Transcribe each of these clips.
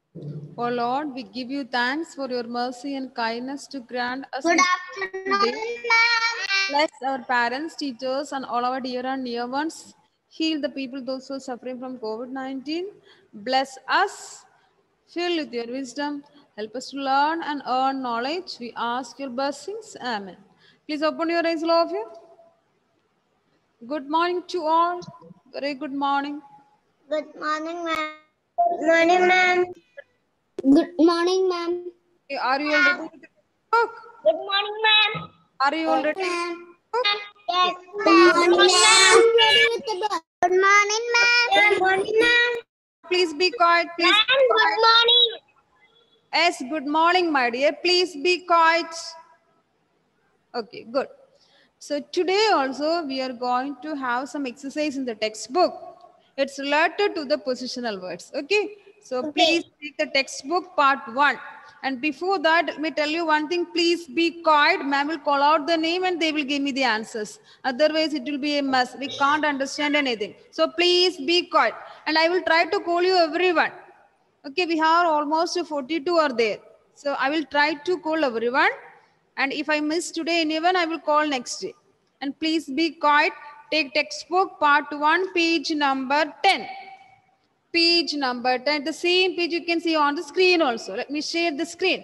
O Lord, we give you thanks for your mercy and kindness to grant us Good this afternoon, day. ma'am. Bless our parents, teachers, and all our dear and near ones. Heal the people, those who are suffering from COVID-19. Bless us. Fill with your wisdom. Help us to learn and earn knowledge. We ask your blessings. Amen. Please open your eyes, all of you. Good morning to all. Very good morning. Good morning, ma'am. Good morning, ma'am. Good morning, ma'am. Are you all ready with the book? Good morning, ma'am. Are you all Yes, ready with ma'am. the book? Yes, Okay. ma'am. Good morning, ma'am. Ready with the book. Good morning, ma'am. Good morning, ma'am. Please be quiet. Please be Ma'am, good quiet. morning. Yes, good morning, my dear. Please be quiet. Okay, good. So today also we are going to have some exercise in the textbook. It's related to the positional words. Okay. So please Okay. take the textbook part 1. And before that, let me tell you one thing. Please be quiet. Ma'am will call out the name and they will give me the answers. Otherwise, it will be a mess. We can't understand anything. So please be quiet. And I will try to call you everyone. Okay, we have almost 42 are there. So I will try to call everyone. And if I miss today anyone, I will call next day. And please be quiet. Take textbook part 1, page number 10. Page number 10. The same page you can see on the screen also. Let me share the screen.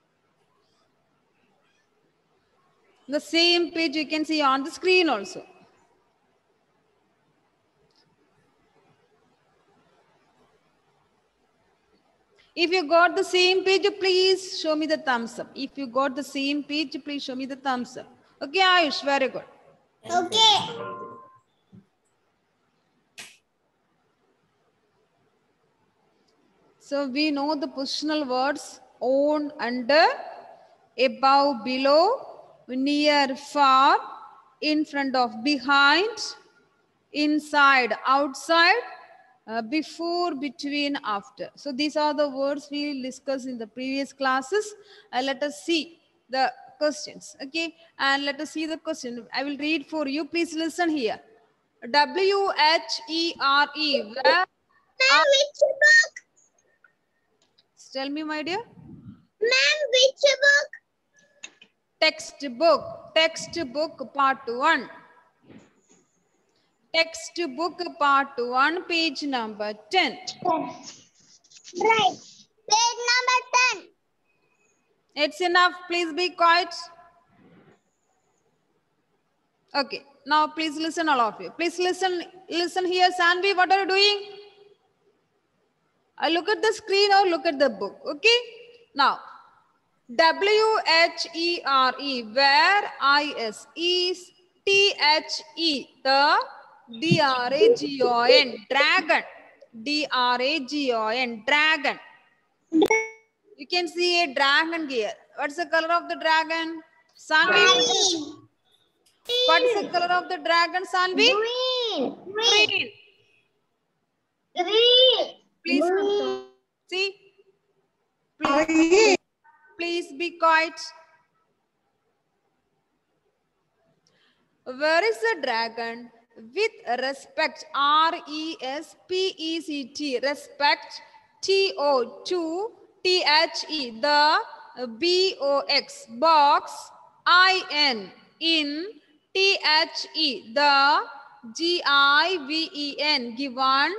The same page you can see on the screen also. If you got the same page, please show me the thumbs up. If you got the same page, please show me the thumbs up. Okay, Ayush, very good. Okay. So we know the positional words on, under, above, below, near, far, in front of, behind, inside, outside, before, between, after. So these are the words we discussed in the previous classes. Let us see the questions. Okay, and let us see the question. I will read for you. Please listen here. WHERE. Where Ma'am, which book? Tell me, my dear. Ma'am, which book? Textbook. Textbook part 1. Textbook part 1, page number 10. Right. Page number 10. It's enough. Please be quiet. Okay. Now please listen, all of you. Please listen. Listen here. Sanvi, what are you doing? Look at the screen or look at the book. Okay. Now, WHERE, where is THE, the DRAGON, dragon. DRAGON, dragon. You can see a dragon here. What's the color of the dragon? Sanvi, what is the color of the dragon, Sanvi? Green. Green. Green. Please Green. see. Please be quiet. Where is the dragon? With respect, RESPECT, respect, TO2, THE, the BOX, box, IN, in, THE, the GIVEN, given,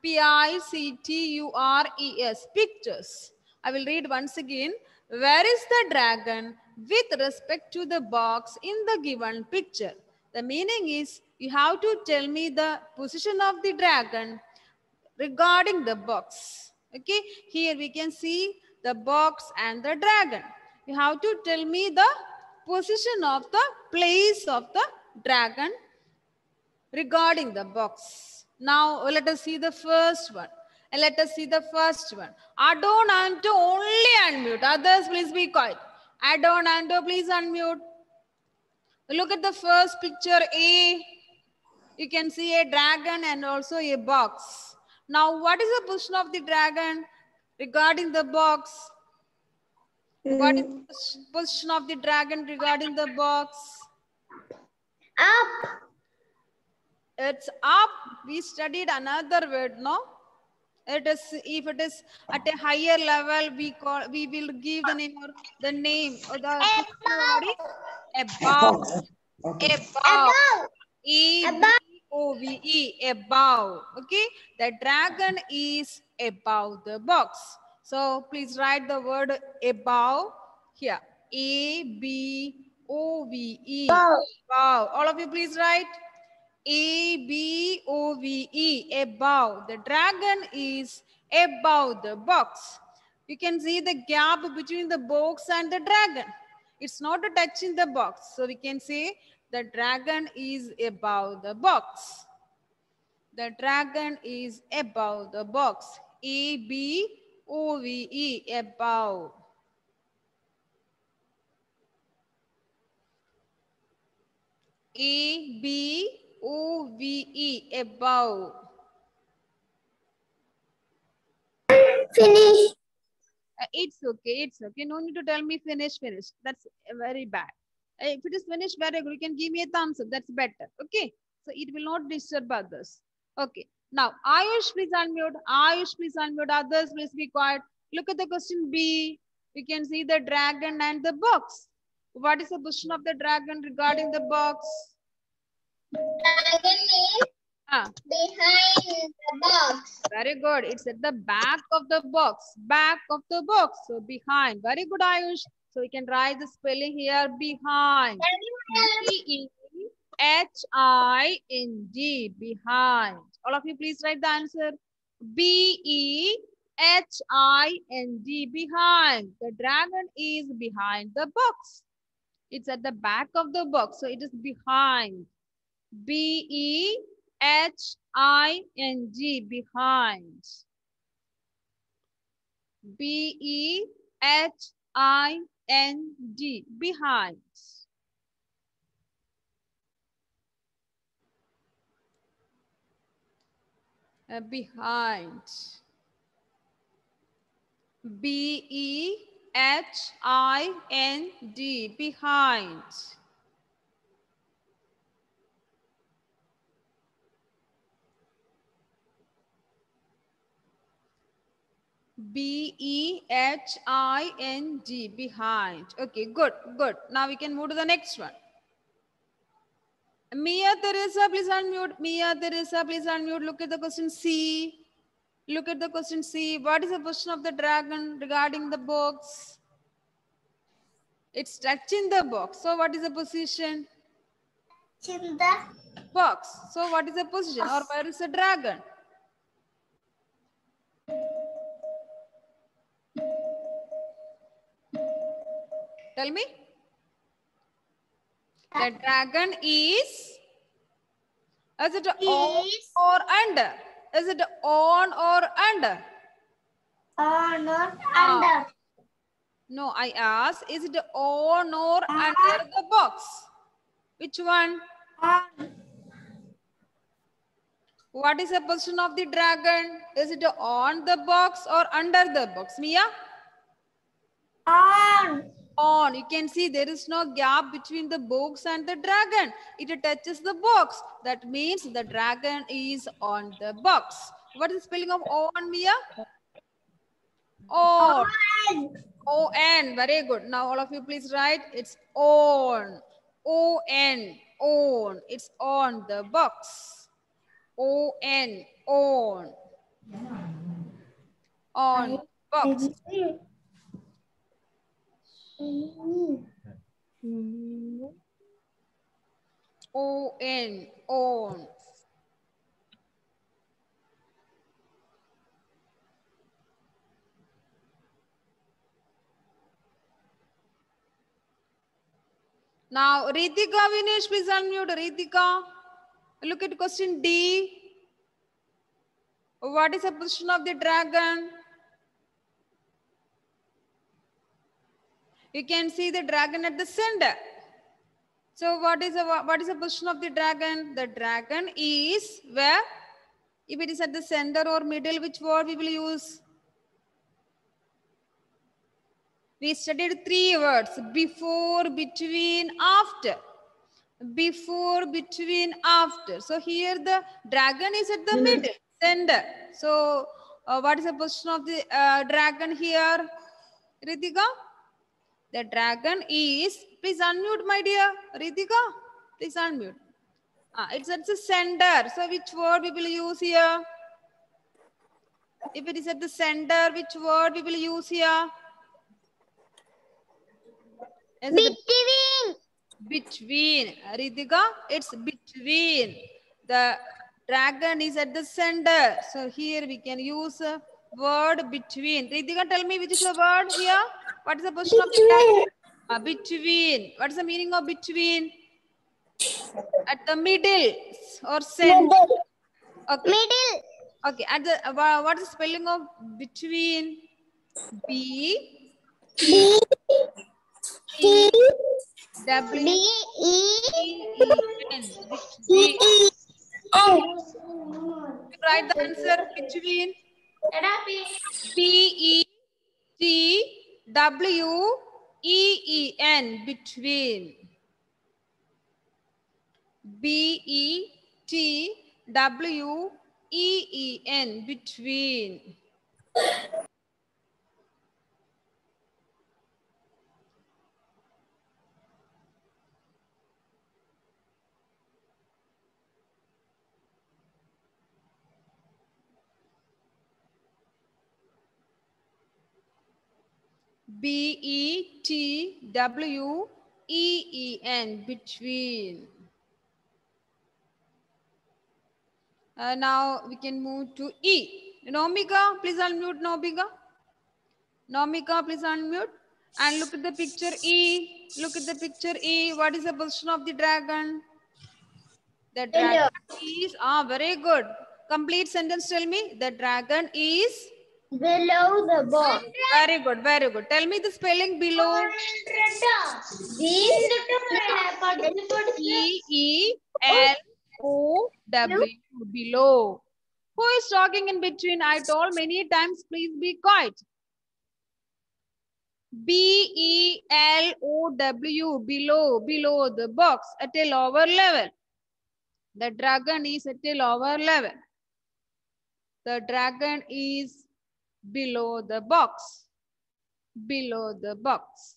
PICTURES, pictures. I will read once again. Where is the dragon with respect to the box in the given picture? The meaning is you have to tell me the position of the dragon regarding the box. Okay, here we can see the box and the dragon. You have to tell me the position of the place of the dragon regarding the box. Now let us see the first one. And let us see the first one. Adon Anto only unmute. Others please be quiet. Adon Anto please unmute. Look at the first picture A. You can see a dragon and also a box. Now what is the position of the dragon regarding the box? What is the position of the dragon regarding the box? Up. It's up. We studied another word, no? It is, if it is at a higher level, we will give the name or the name or the what is above. Above. A-B-O-V-E, above. Okay, the dragon is above the box. So please write the word above here. A-B-O-V-E. Above. All of you please write. A-B-O-V-E, above. The dragon is above the box. You can see the gap between the box and the dragon. It's not touching the box. So we can say the dragon is above the box. The dragon is above the box. A-B-O-V-E, above. A-B-O-V-E, above. Finish. It's okay. No need to tell me finish. That's very bad. If it is finished, very good. You can give me a thumbs up. That's better. Okay. So it will not disturb others. Okay. Now, Ayush, please unmute. Others, please be quiet. Look at the question B. You can see the dragon and the box. What is the position of the dragon regarding the box? Dragon is behind the box. Very good. It's at the back of the box. Back of the box. So behind. Very good, Ayush. So we can write the spelling here. Behind. B-E-H-I-N-D. Behind. All of you please write the answer. B-E-H-I-N-D. Behind. The dragon is behind the box. It's at the back of the box. So it is behind. B-E-H-I-N-G, behind. B-E-H-I-N-D, behind. Behind. B-E-H-I-N-D, behind. B-E-H-I-N-D, behind. Okay, good. Now we can move to the next one. Mia Teresa, please unmute. Look at the question C. What is the position of the dragon regarding the box? It's touching the box. So what is the position? In the Box. So what is the position? Or where is the dragon? Tell me. The dragon is it on or under? Is it on or under? not under. No, I asked, is it on or under the box? Which one? On. What is the position of the dragon? Is it on the box or under the box? Mia? On. On. You can see there is no gap between the box and the dragon. It touches the box. That means the dragon is on the box. What is the spelling of on, Mia? On. O-N. Very good. Now all of you please write. It's on. O-N. On. It's on the box. O-N. On. On box. O-N. On. Now, Ritika Vinesh, please unmute. Ritika, look at question D. What is the position of the dragon? You can see the dragon at the center. So what is the position of the dragon? The dragon is where? If it is at the center or middle, which word we will use? We studied 3 words: before, between, after. Before, between, after. So here the dragon is at the middle, center. So What is the position of the dragon here? Ritika? The dragon is, please unmute my dear. Ritika, please unmute. It's at the center. So which word we will use here? If it is at the center, which word we will use here? Between. Between. Ritika, it's between. The dragon is at the center. So here we can use a word between. Ritika, tell me which is the word here? What is the position of the dragon? Between. What is the meaning of between? At the middle or center? Middle. Okay. Middle. Okay. At the what is the spelling of between? B B E T W B E E N. E Between. N. Write the answer. Between. B E T W E N. Between. B E T W E N. Between. B E T W E N. Between. Now we can move to E. Nomika, please unmute Nomika. Nomika, please unmute. And look at the picture E. Look at the picture E. What is the position of the dragon? The dragon is, very good. Complete sentence, tell me. The dragon is? Below the box. Very good, very good. Tell me the spelling below. B-E-L-O-W, below. Who is talking in between? I told many times, please be quiet. B-E-L-O-W, below, below the box, at a lower level. The dragon is at a lower level. The dragon is below the box. Below the box.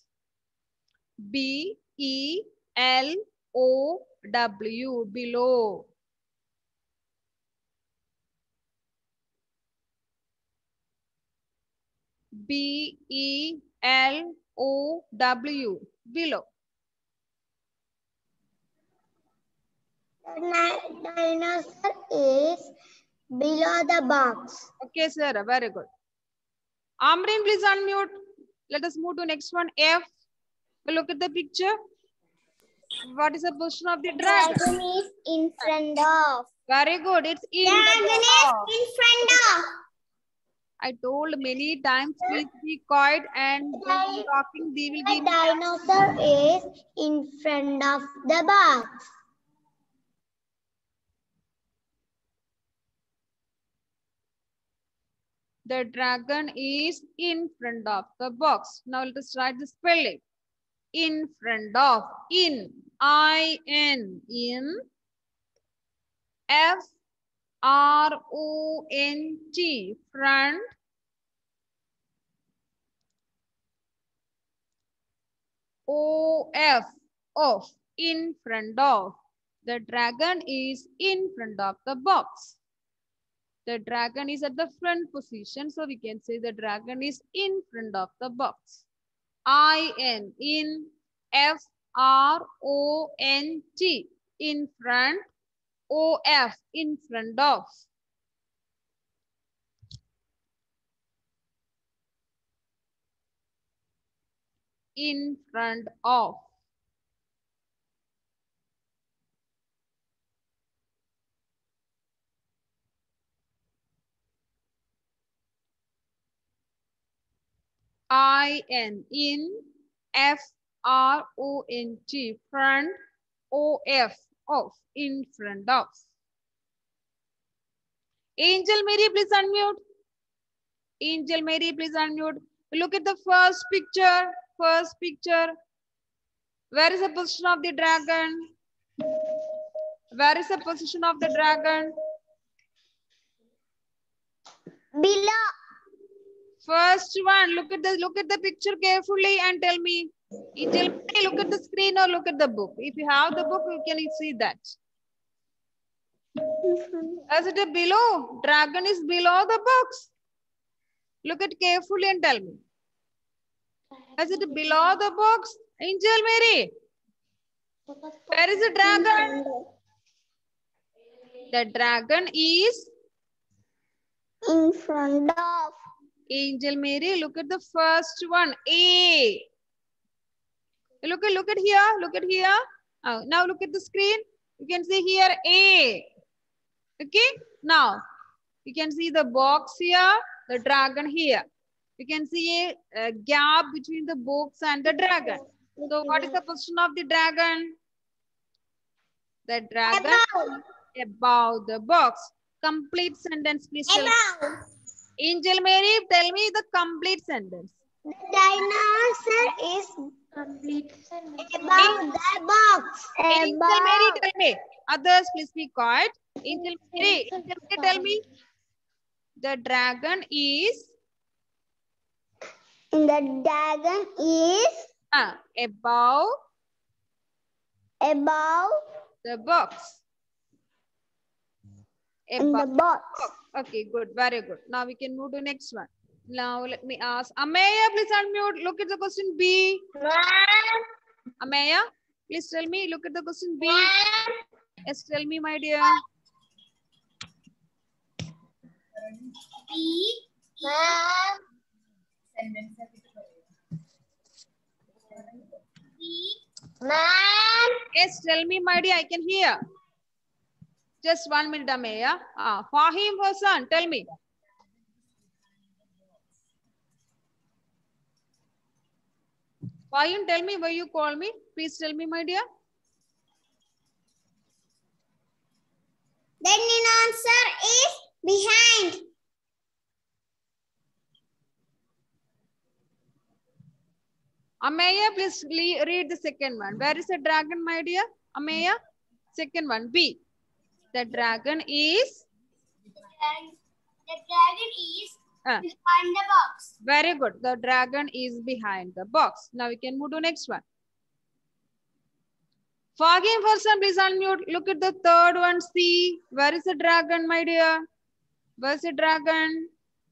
B-E-L-O-W, below. B-E-L-O-W, below. The dinosaur is below the box. Okay, sir. Very good. Amrin, please unmute. Let us move to next one. F. Look at the picture. What is the position of the dragon? Dragon is in front of. Very good. It's in Dragon is in front of. I told many times, please be quiet and when talking, they will give The dinosaur is in front of the box. The dragon is in front of the box. Now let us write the spelling. In front of. In. I-N. In. F-R-O-N-T. Front. O-F. Off. In front of. The dragon is in front of the box. The dragon is at the front position. So we can say the dragon is in front of the box. I-N. In. F-R-O-N-T. In front. O-F. In front of. In front of. I-N. In. F-R-O-N-T. Front. O-F. Off. In front of. Angel Mary, please unmute. Angel Mary, please unmute. Look at the first picture. First picture. Where is the position of the dragon? Where is the position of the dragon? Below. First one, look at the picture carefully and tell me. Angel, look at the screen or look at the book. If you have the book, you can see that. Is it below? Dragon is below the box. Look at carefully and tell me. Is it below the box? Angel Mary. Where is the dragon? The dragon is in front of. Angel Mary, look at the first one. A. Look at here. Look at here. Now look at the screen. You can see here A. Okay. Now you can see the box here, the dragon here. You can see a gap between the box and the dragon. So what is the position of the dragon? The dragon above the box. Complete sentence, please. Angel Mary, tell me the complete sentence. The dinosaur is complete above the box. Angel Mary, tell me. Others, please be quiet. Angel Mary, tell me. The dragon is. The dragon is above the box. In the box. Okay, good. Very good. Now we can move to next one. Now let me ask. Ameya, please unmute. Look at the question B. Ameya, please tell me. Look at the question B. Yes, tell me, my dear. B. Yes, tell me, my dear. I can hear. Just 1 minute, Ameya. Fahim Hassan, tell me. Fahim, tell me why you call me. Please tell me, my dear. The answer is behind. Ameya, please read the second one. Where is the dragon, my dear? Ameya, second one, B. The dragon is? The dragon is behind the box. Very good. The dragon is behind the box. Now we can move to next one. Fagim person, please unmute. Look at the third one, C. Where is the dragon, my dear? Where is the dragon?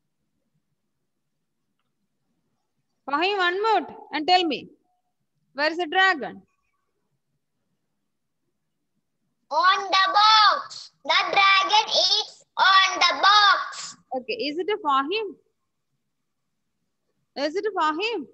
Fahim, unmute and tell me. Where is the dragon? On the box. The dragon is on the box. Okay, is it a Fahim? Is it a Fahim?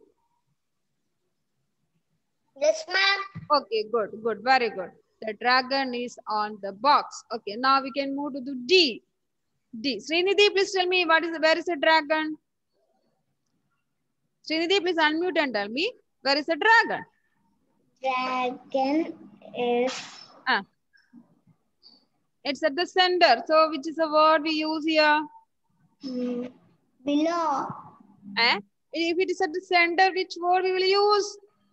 Yes, ma'am. Okay, good, very good. The dragon is on the box. Okay, now we can move to the D. D. Srinidhi, please tell me where is the dragon? Srinidhi, please unmute and tell me where is the dragon? Dragon is. It's at the center. So which is the word we use here? Below. If it is at the center, which word we will use?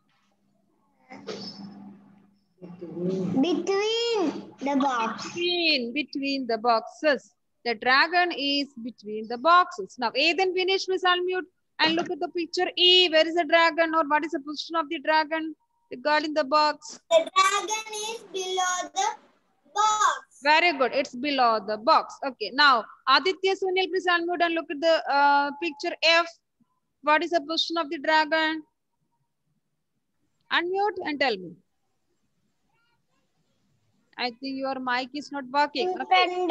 Between the box. Between the boxes. The dragon is between the boxes. Now, A then finish, please unmute and look at the picture E. Where is the dragon or what is the position of the dragon? The girl in the box. The dragon is below the box. Very good. It's below the box. Okay. Now, Aditya Sunil, please unmute and look at the picture F. What is the position of the dragon? Unmute and tell me. I think your mic is not working. Okay.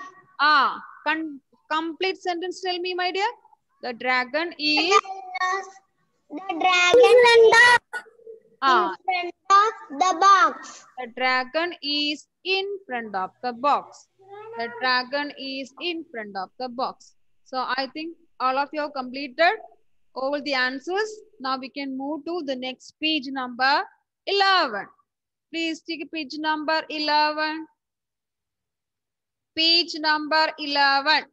Complete sentence. Tell me, my dear. The dragon is. The dragon is in front of the box. The dragon is in front of the box. The dragon is in front of the box. So I think all of you have completed all the answers. Now we can move to the next page number 11. Please take page number 11. Page number 11.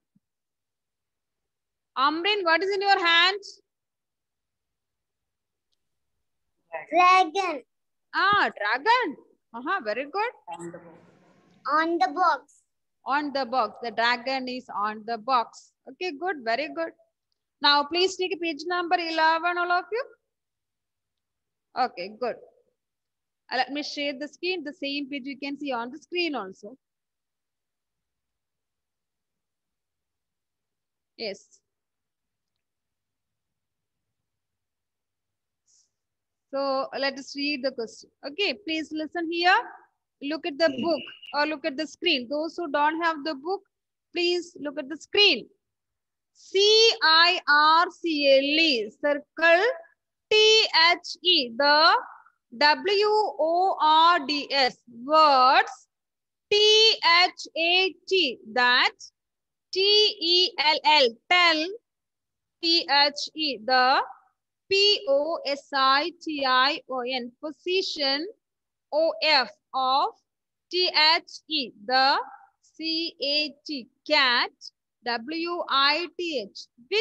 Amrin, what is in your hands? Dragon. Dragon. Very good. On the box. On the box. The dragon is on the box. Okay, good, very good. Now, please take page number 11, all of you. Okay, good. Let me share the screen. The same page you can see on the screen also. Yes. So let us read the question. Okay, please listen here. Look at the book or look at the screen. Those who don't have the book, please look at the screen. CIRCLE, circle THE, the WORDS, words THAT, that TELL, tell, THE, the POSITION, position, OF, of, THE, the CAT, cat, WITH, with,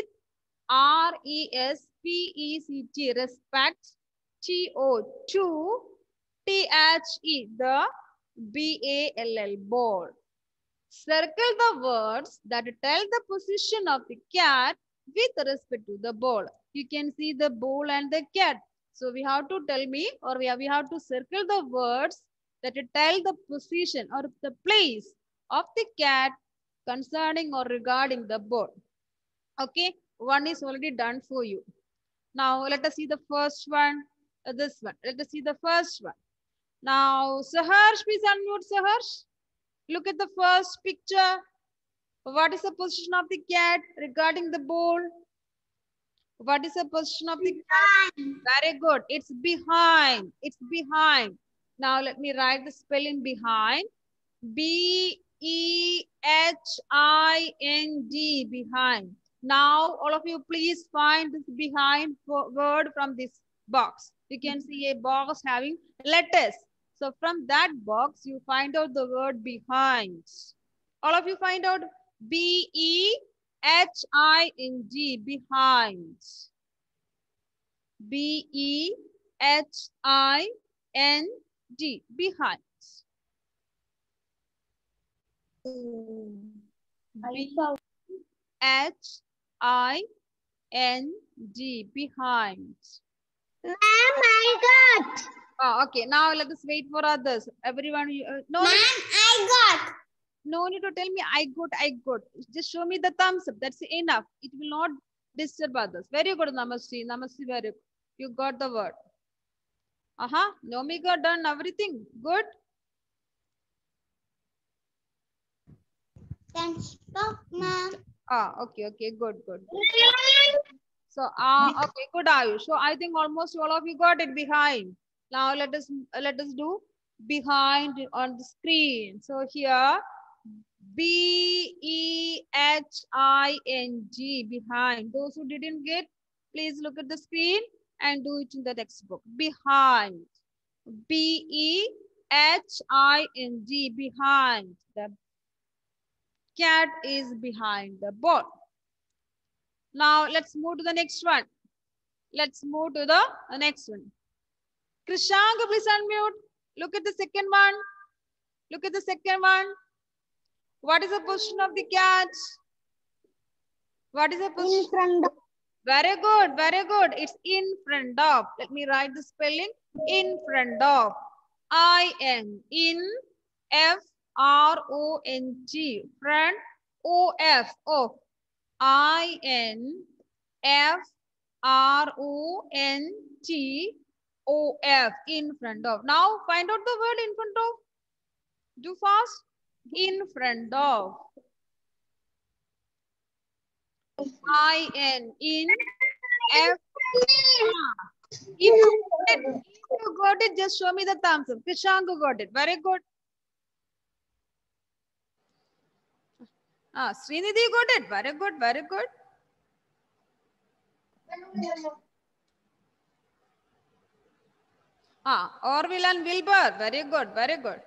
RESPECT, respect, TO, to, THE, the BALL, ball. Circle the words that tell the position of the cat with respect to the ball. You can see the ball and the cat. So we have to tell me, or we have to circle the words that tell the position or the place of the cat concerning or regarding the ball. Okay, one is already done for you. Now let us see the first one. This one. Let us see the first one. Now, Saharsh, please unmute Saharsh. Look at the first picture. What is the position of the cat regarding the ball? What is the position of the cat? Very good. It's behind. It's behind. Now let me write the spelling behind. BEHIND, behind. Now all of you please find this behind word from this box. You can see a box having letters. So from that box you find out the word behind. All of you find out BEHIND, behind. BEHIND, behind. BEHIND, behind. Ma'am, I got. Oh, okay. Now let us wait for others. Everyone, no. Ma'am, I got. No need to tell me I got. Just show me the thumbs up. That's enough. It will not disturb others. Very good, Namaste. Namaste, very good. You got the word. Nomika done everything. Good. Thanks, ma'am. Okay. Good. So, okay, good, Ayush. So I think almost all of you got it behind. Now let us do behind on the screen. So here, BEHIND, behind. Those who didn't get, please look at the screen and do it in the textbook. Behind. BEHIND, behind. The cat is behind the ball. Now let's move to the next one. Let's move to the next one. Krishank, please unmute. Look at the second one. Look at the second one. What is the position of the cat? What is the position? In front of. Very good, very good. It's in front of. Let me write the spelling. In front of. IN. In. FRONT. Front. OF. Of. IN. FRONT. OF. In front of. Now find out the word in front of. Do fast. In front of. IN. In. F. If you got it, just show me the thumbs up. Krishank got it. Very good. Srinidhi got it. Very good. Very good. Orville and Wilbur. Very good. Very good.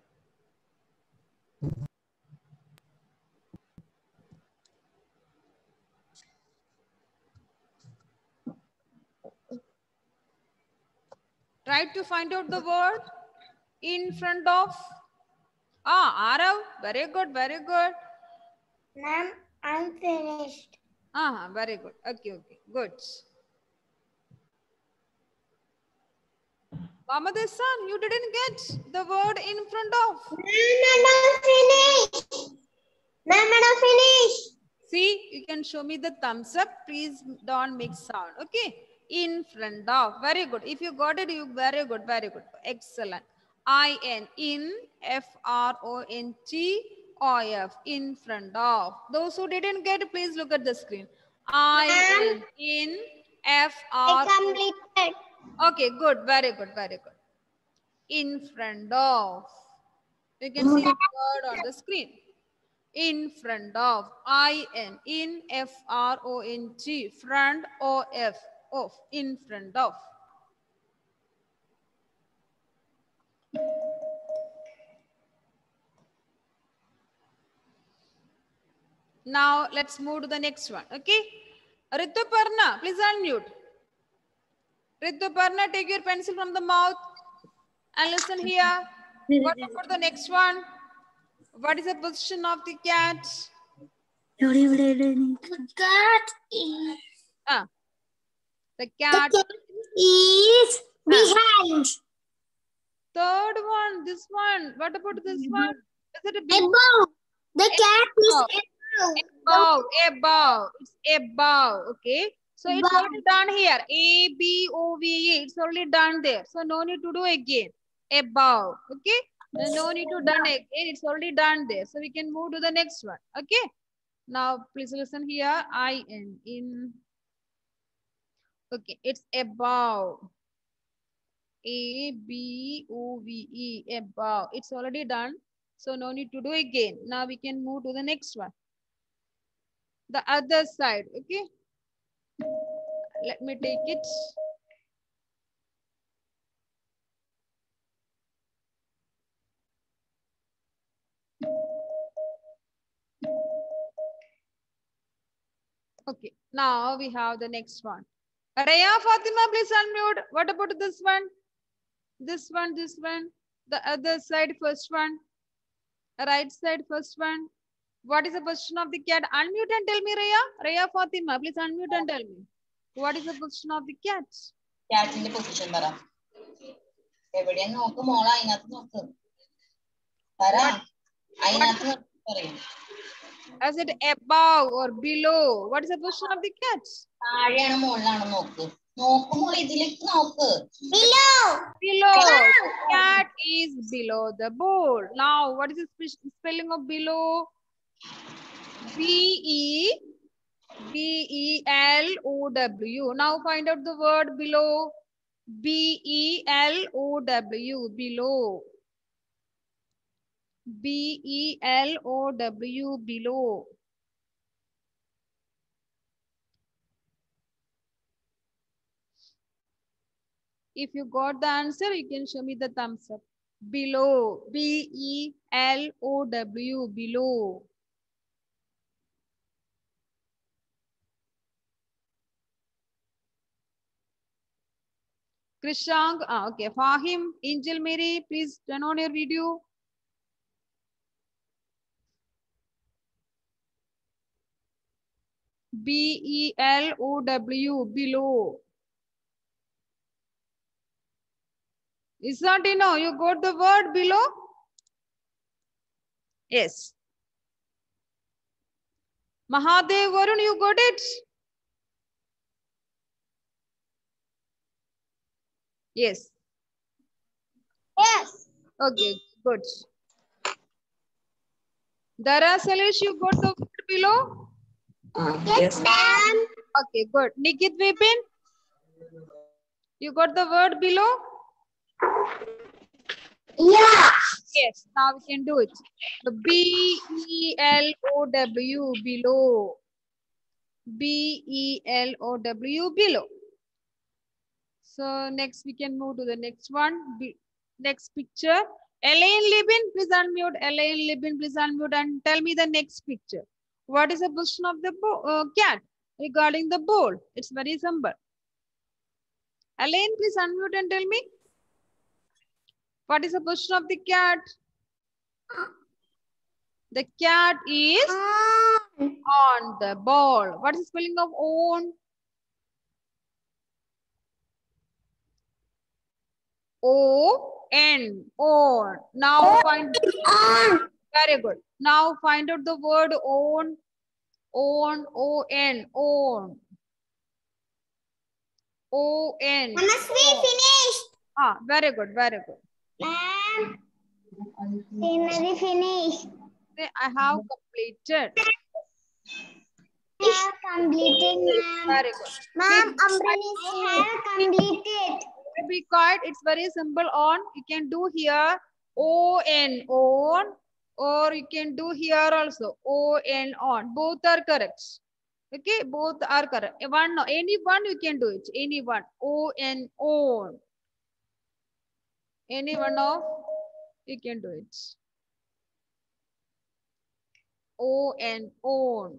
Try to find out the word in front of. Arav. Very good. Very good. Ma'am, I'm finished. Very good. Okay, good. Mohammed Hassan, you didn't get the word in front of. Madam, finish. Madam, finish. See, you can show me the thumbs up. Please don't make sound. Okay. In front of. Very good. If you got it, you very good. Very good. Excellent. I-N. In. F-R-O-N-T-O-F. In front of. Those who didn't get it, please look at the screen. I-N. In. F-R. I completed. Okay, good. Very good. Very good. In front of. You can see the word on the screen. In front of. I-N. In F-R-O-N-T. Front O-F. Of. In front of. Now let's move to the next one. Okay. Rituparna, please unmute. Rituparna, take your pencil from the mouth and listen here. What about the next one? What is the position of the cat? The cat is. The cat is behind. Third one, this one. What about this one? Is it a big Above. The cat is above. Above. It's above. Okay. So it's already done here. A-B-O-V-E. It's already done there. So no need to do again. Above. Okay. No need to done again. It's already done there. So we can move to the next one. Okay. Now please listen here. I-N. In. Okay. It's above. A-B-O-V-E. Above. It's already done. So no need to do again. Now we can move to the next one. The other side. Okay. Let me take it. Okay. Now we have the next one. Raya Fatima, please unmute. What about this one? This one, this one. The other side, first one. Right side, first one. What is the position of the cat? Unmute and tell me, Raya. Raya Fatima, please unmute and tell me. What is the position of the cat? Cat in the position, Mara. Everybody know to mola. I not know to. Mara, I not know. Is it above or below? What is the position of the cat? Ariana mola no to. No, mola idilik no to. Below. Below. The cat is below the bowl. Now, what is the spelling of below? B-E-L-O-W. Now find out the word below. B-E-L-O-W. Below. B-E-L-O-W. Below. If you got the answer, you can show me the thumbs up. Below. B-E-L-O-W. Below. Krishank, okay. Fahim, Angel Mary, please turn on your video. B-E-L-O-W, below. Isantino, you got the word below? Yes. Mahadev, Varun, you got it? Yes. Yes. Okay, good. Dara Salish, you got the word below? Yes, ma'am. Okay, good. Nikit Vipin, you got the word below? Yeah. Yes, now we can do it. B-E-L-O-W, below. B-E-L-O-W, below. So next we can move to the next one. Next picture. Elaine Libin, please unmute. Elaine Libin, please unmute and tell me the next picture. What is the position of the cat regarding the bowl? It's very simple. Elaine, please unmute and tell me. What is the position of the cat? The cat is On the ball. What is the spelling of on? O-N. On. Now find. Very good. Now find out the word on. On. O-N. On. O-N. Namasri, finished. Ah, very good. Very good. Ma'am, scenery finished. Say, I have completed. I have completed, ma'am. Very good. Ma'am, Amrani, I have completed. Be quiet. It's very simple. On. You can do here O-N. On. Or you can do here also O-N. On. Both are correct. Okay, both are correct. One, no, any one you can do it. Any one. O-N. On. Any one of you can do it. O-N. On.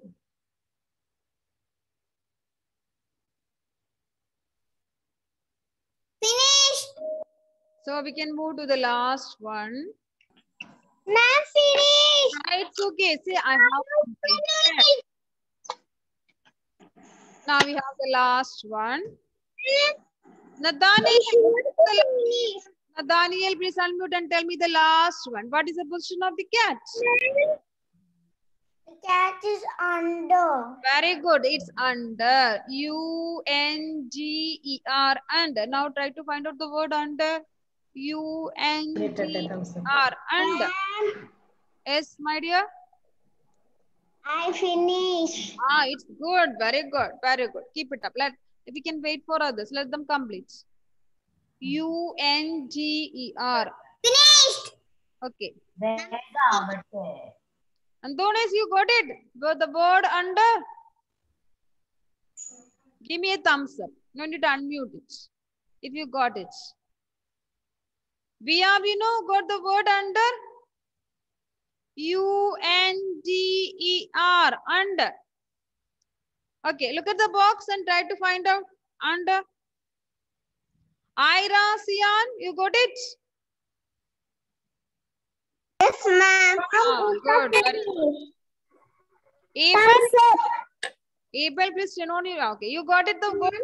Finished. So we can move to the last one. Ma'am, finished. It's okay. Say I have completed. Now we have the last one. Nathaniel, please unmute and tell me the last one. What is the position of the cat? The cat is under. Very good. It's under. U-N-G-E-R. Under. Now try to find out the word under. U-N-G-E-R. Under. Ma'am, Yes, my dear. I finished. Ah, it's good. Very good. Very good. Keep it up. We can wait for others. Let them complete. U-N-G-E-R. Finished. Okay. Antonis, you got it. The word under. Give me a thumbs up. No need to unmute it. If you got it. We have, got the word under. U-N-D-E-R. Under. Okay, look at the box and try to find out. Under. Ira, Sian, you got it? Yes, ma'am. Good. Very good. Abel, please turn on your. Okay, you got it. The word.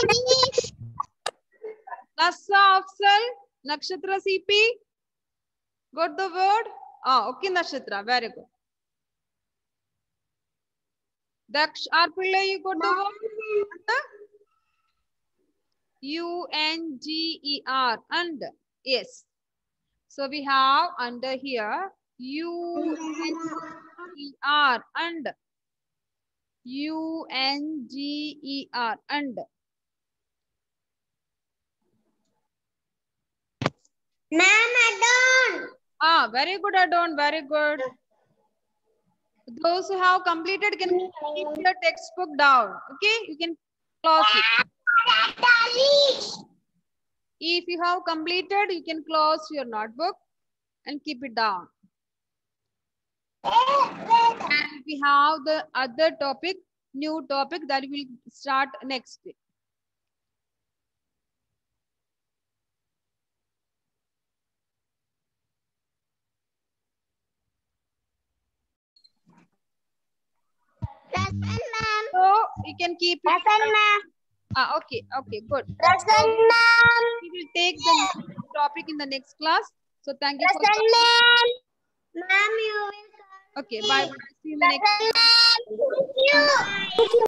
Nasa, Afsal, Nakshatra, CP. Got the word? Ah, okay, Nakshatra. Very good. Daksh, Arpilla, you got the word? U-N-G-E-R. Under. Yes. So we have under here. U-N-G-E-R. Under. U-N-G-E-R. Under. Ma'am, add-on. Ah, very good, Adon. Very good. Those who have completed can keep the textbook down. Okay, you can close it. If you have completed, you can close your notebook and keep it down. And we have the other topic, new topic that will start next week. Present, ma'am. So you can keep it. Present, ma'am. Ah, okay, good. Present, ma'am. We will take the topic in the next class. So thank you Present, for ma'am. Ma'am, you will. Okay, bye. See you in the next. Present, ma'am. Thank you.